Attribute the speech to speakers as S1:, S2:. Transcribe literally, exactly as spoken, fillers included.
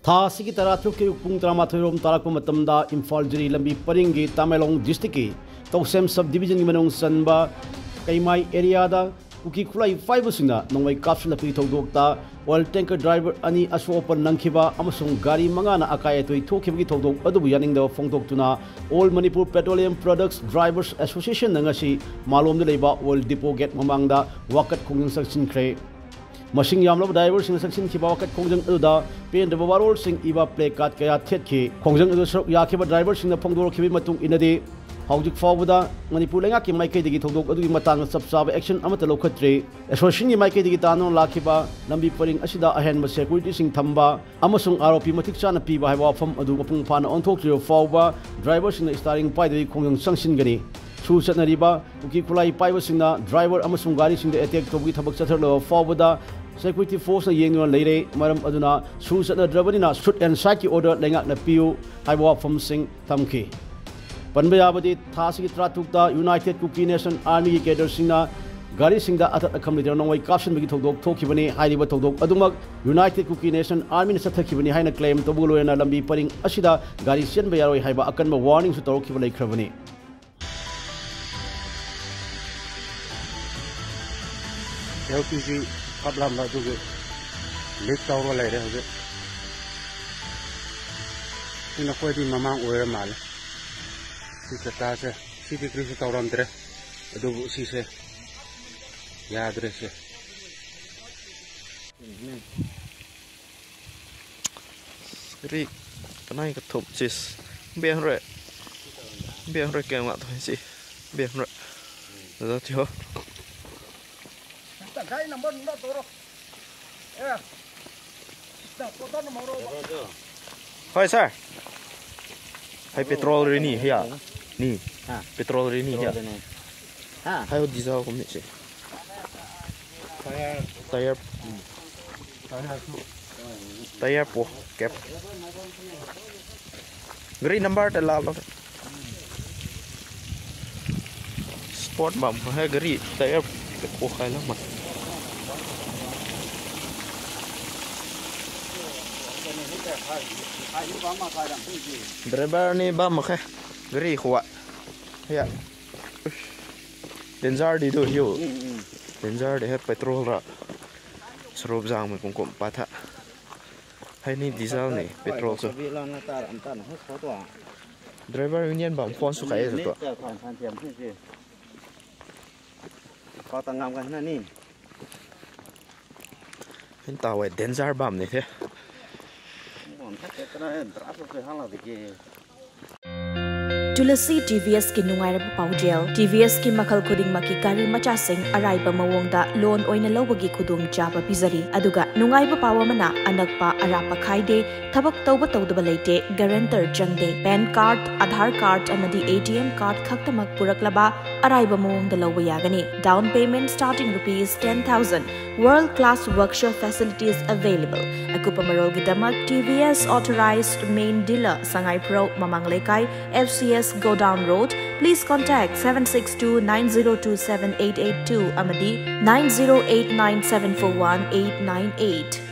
S1: Tha sigi tarathuk ke pung tramathoi rom tarakpa matamda Imphal jiri lambi paringi Tamelong district ki Tausem subdivision gi manong sanba Kaimai area da Uki Kulai five singna nongwai kapsul lapi thodokta oil tanker driver ani aswopan nangkhiba amasung gari mangana akai atoi thokibagi thodok adubu yaningda phongdoktuna All Manipur Petroleum Products Drivers Association nangasi malom de leba oil depot gate mamangda wakat khongjang Changshinkhre Machine Yamlov Driver Sing Section Kibawakat Khongjang Uda, Pain the Bavarol Sing Eva Play Cat Kaya Tetki, Khongjang Uda Yakiba Driver Sing the Pongdor Kibi Matung in a day, Haujik Fawuda, Manipulangaki Mike Digito Adu Matang Subsab Action Amatalo Katre, Association Mike Digitano Lakiba, Nambi putting Ashida Ahen Security Sing Tamba, Amasung R O P Matikchana Piba Hawa from Adu Pungpan on Tokyo Fawba, Drivers in the starting by the Khongjang Changshingre. True Satnariba, Uki Kulai Pivasina, driver Amasung Gari Sing the attack to Witabak Saturlo Fawuda. Security force na yengon lere maram aduna su satna drabani shoot and strike order lengak na piu haiwa from sing thamki panbayabadi thasi tratukta United Cookie Nation Army cadre singna gari singda atat akham leader nongwai caption bagi thodok thokibani haiba thodok adumak United Cookie Nation Army na sathakibani haina claim tobulo na lambi paring asida gari sian bayaroi haiba akanma warning su torokibani lekhrabani
S2: L P G Kablam la dugu lik tawro lai de hoge ina khoi di mamang oe mal si ta se si di kri se tawram tre dugu si se ya adre se
S3: ri tanai ka thop chis biang re biang re ke ma thoi si biang re da thio
S1: Gai number no toro. Yeah. Stop. Total no moro.
S3: Hi sir. Hai petrol ri ni ya. Ni. Ha, petrol ri ni ya. Ha. Hai diesel ko ni che. Tire tire tire po cap. Green number te la lo. Sport bump hai gari tire po khai la ma. Driver ni ba makhe gari khuwa ya danger di do hiu danger de he petrol ra srop jang me kum patha hai ni diesel ni petrol so driver union ba phone su kai to
S2: ko tangam ka na ni
S3: hin tawe danger bam ni the
S4: Tulasi T V S ki nungairab paujel T V S ki makal khuding maki kari macha sing araiba mawongda loan oina lawagi khudum jaba pizari aduga nungaiba pawa mana anakpa arapa khaide thabak tawba tawdaba leite guarantor jangde pan card aadhar card amadi A T M card khaktamak puraklaba araiba mawongda lawba yagani down payment starting rupees ten thousand world class workshop facilities available akupa marol gidamak T V S authorized main dealer Sangai Pro Mamanglekai F C S Go Down Road. Please contact seven six two nine zero two seven eight eight two Amadi nine zero eight nine seven four one eight nine eight.